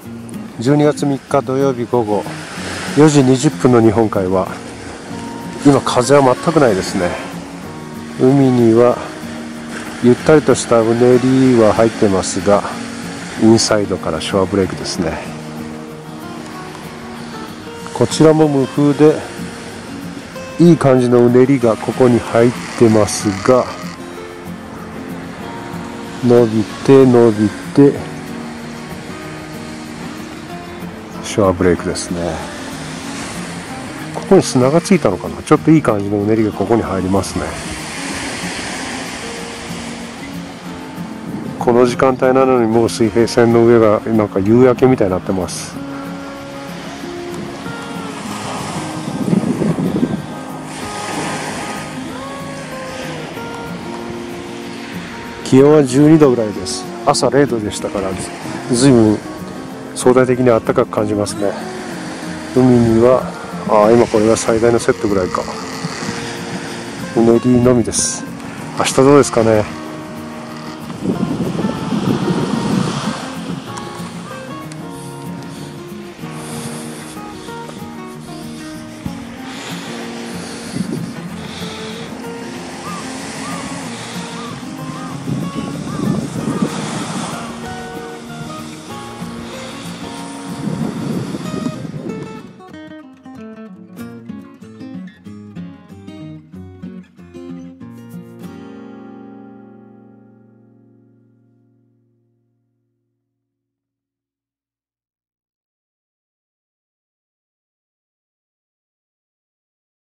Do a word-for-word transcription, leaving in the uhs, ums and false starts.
じゅうにがつみっか土曜日午後よじにじゅっぷんの日本海は今風は全くないですね。海にはゆったりとしたうねりは入ってますが、インサイドからショアブレイクですね。こちらも無風でいい感じのうねりがここに入ってますが、伸びて伸びてショアブレイクですね。ここに砂がついたのかな。ちょっといい感じのうねりがここに入りますね。この時間帯なのにもう水平線の上がなんか夕焼けみたいになってます。気温はじゅうにどぐらいです。朝れいどでしたからずいぶん相対的に暖かく感じますね。海にはあ今これが最大のセットぐらいか。うねりのみです。明日どうですかね。